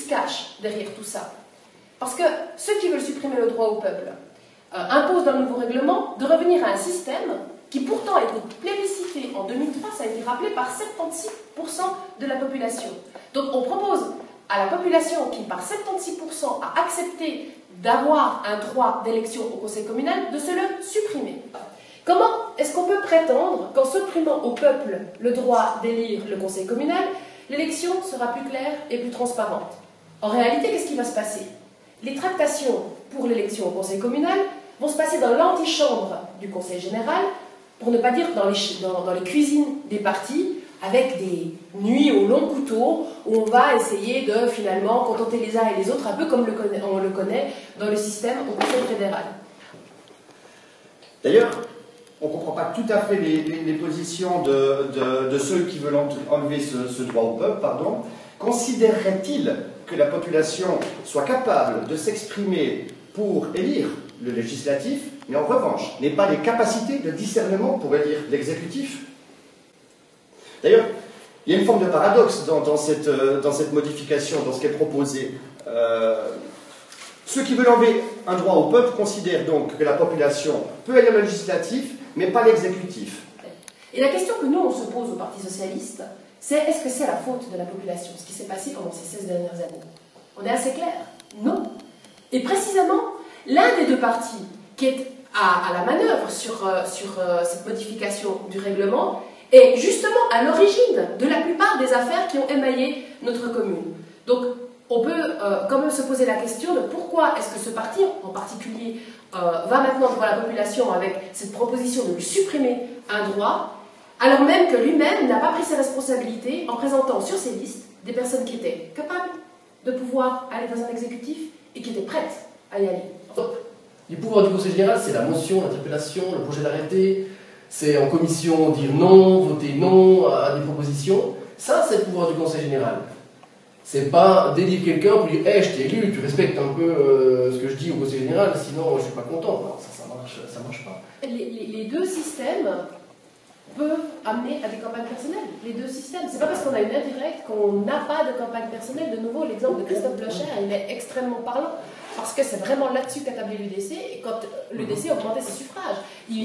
se cache derrière tout ça? Parce que ceux qui veulent supprimer le droit au peuple imposent dans le nouveau règlement de revenir à un système qui pourtant a été plébiscité en 2003, ça a été rappelé par 76% de la population. Donc on propose à la population qui, par 76%, a accepté d'avoir un droit d'élection au conseil communal, de se le supprimer. Comment est-ce qu'on peut prétendre qu'en supprimant au peuple le droit d'élire le conseil communal, l'élection sera plus claire et plus transparente? En réalité, qu'est-ce qui va se passer? Les tractations pour l'élection au conseil communal vont se passer dans l'antichambre du conseil général, pour ne pas dire dans les cuisines des partis, avec des nuits au long couteau, où on va essayer de finalement contenter les uns et les autres, un peu comme on le connaît dans le système au conseil fédéral. D'ailleurs, on ne comprend pas tout à fait les positions de ceux qui veulent enlever ce droit au peuple, pardon. Considérerait-il que la population soit capable de s'exprimer pour élire le législatif, mais en revanche, n'ait pas les capacités de discernement pour élire l'exécutif? D'ailleurs, il y a une forme de paradoxe dans cette modification, dans ce qui est proposé. Ceux qui veulent enlever un droit au peuple considèrent donc que la population peut élire le législatif, mais pas l'exécutif. Et la question que nous, on se pose au Parti socialiste, c'est est-ce que c'est la faute de la population, ce qui s'est passé pendant ces 16 dernières années? On est assez clair, non. Et précisément, l'un des deux partis qui est à la manœuvre sur cette modification du règlement est justement à l'origine de la plupart des affaires qui ont émaillé notre commune. Donc, on peut quand même se poser la question de pourquoi est-ce que ce parti, en particulier, va maintenant devant la population avec cette proposition de lui supprimer un droit, alors même que lui-même n'a pas pris ses responsabilités en présentant sur ses listes des personnes qui étaient capables de pouvoir aller dans un exécutif et qui étaient prêtes à y aller. Les pouvoirs du Conseil général, c'est la motion, l'interpellation, le projet d'arrêté, c'est en commission dire non, voter non à des propositions. Ça, c'est le pouvoir du Conseil général. C'est pas d'élire quelqu'un pour dire hey, je t'ai élu, tu respectes un peu ce que je dis au Conseil général, sinon je suis pas content. Non, ça marche pas. Les deux systèmes peuvent amener à des campagnes personnelles. Les deux systèmes. C'est pas parce qu'on a une indirecte qu'on n'a pas de campagne personnelle. De nouveau, l'exemple de Christophe Blocher, il est extrêmement parlant. Parce que c'est vraiment là-dessus qu'a tablé l'UDC, et quand l'UDC augmentait ses suffrages,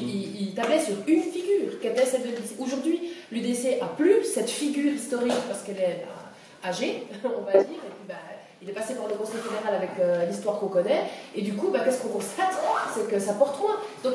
il tablait sur une figure, qui était celle de l'UDC. Aujourd'hui, l'UDC n'a plus cette figure historique, parce qu'elle est âgée, on va dire, et puis il est passé par le Conseil fédéral avec l'histoire qu'on connaît, et du coup, qu'est-ce qu'on constate? C'est que ça porte moins. Donc,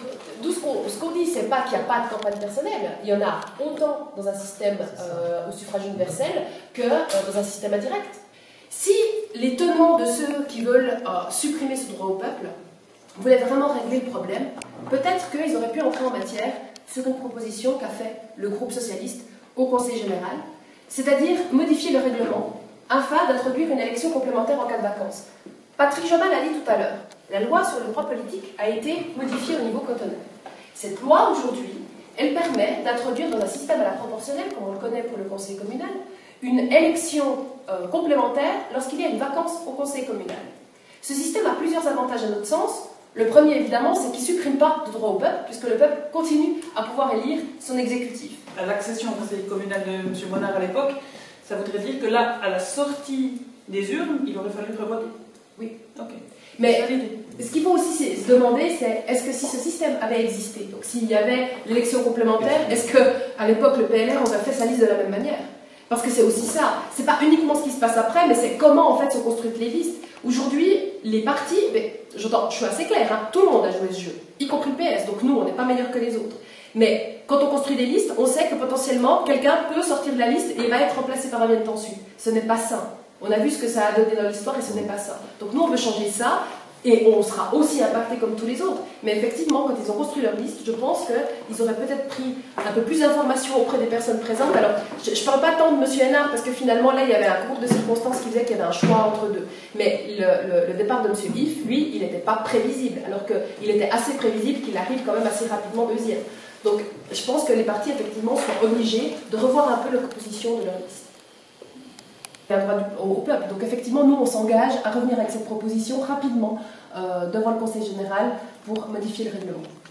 ce qu'on dit, c'est pas qu'il n'y a pas de campagne personnelle, il y en a autant dans un système au suffrage universel que dans un système indirect. Si les tenants de ceux qui veulent supprimer ce droit au peuple voulaient vraiment régler le problème, peut-être qu'ils auraient pu entrer en matière sur une proposition qu'a fait le groupe socialiste au Conseil général, c'est-à-dire modifier le règlement afin d'introduire une élection complémentaire en cas de vacances. Patrick Jobin l'a dit tout à l'heure, la loi sur le droit politique a été modifiée au niveau cantonal. Cette loi, aujourd'hui, elle permet d'introduire dans un système à la proportionnelle, comme on le connaît pour le conseil communal, une élection complémentaire lorsqu'il y a une vacance au conseil communal. Ce système a plusieurs avantages à notre sens. Le premier, évidemment, c'est qu'il ne supprime pas de droit au peuple, puisque le peuple continue à pouvoir élire son exécutif. À l'accession au conseil communal de M. Bonnard à l'époque, ça voudrait dire que là, à la sortie des urnes, il aurait fallu revoter. Oui. Ok. Mais ce qu'il faut aussi se demander, c'est est-ce que si ce système avait existé, donc s'il y avait l'élection complémentaire, est-ce qu'à l'époque, le PLR aurait fait sa liste de la même manière? Parce que c'est aussi ça, c'est pas uniquement ce qui se passe après, mais c'est comment en fait sont construites les listes. Aujourd'hui, les partis, je suis assez claire, hein, tout le monde a joué ce jeu, y compris le PS, donc nous on n'est pas meilleurs que les autres. Mais quand on construit des listes, on sait que potentiellement quelqu'un peut sortir de la liste et va être remplacé par un bien tensu. Ce n'est pas ça. On a vu ce que ça a donné dans l'histoire et ce n'est pas ça. Donc nous on veut changer ça. Et on sera aussi impacté comme tous les autres. Mais effectivement, quand ils ont construit leur liste, je pense qu'ils auraient peut-être pris un peu plus d'informations auprès des personnes présentes. Alors, je ne parle pas tant de M. Hénard, parce que finalement, là, il y avait un concours de circonstances qui faisait qu'il y avait un choix entre deux. Mais le départ de M. Giff, lui, il n'était pas prévisible, alors qu'il était assez prévisible qu'il arrive quand même assez rapidement deuxième. Donc, je pense que les partis, effectivement, sont obligés de revoir un peu leur composition de leur liste. Un droit au peuple. Donc effectivement, nous, on s'engage à revenir avec cette proposition rapidement devant le Conseil général pour modifier le règlement.